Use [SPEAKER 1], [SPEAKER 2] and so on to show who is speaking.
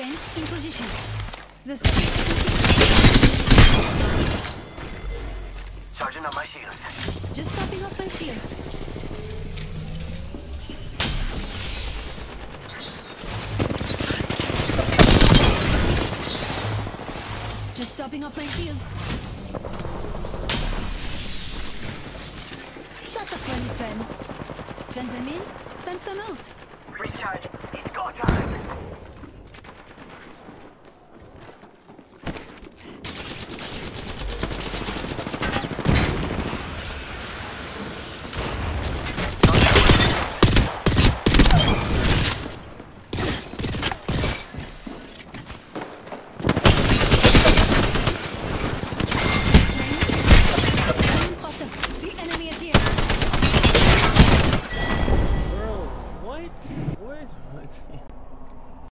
[SPEAKER 1] Fence in position. The
[SPEAKER 2] Charging on my shields.
[SPEAKER 1] just topping off my shields. Just topping off my shields. Set up friendly fence. Fence them in, fence them out.
[SPEAKER 2] Recharging.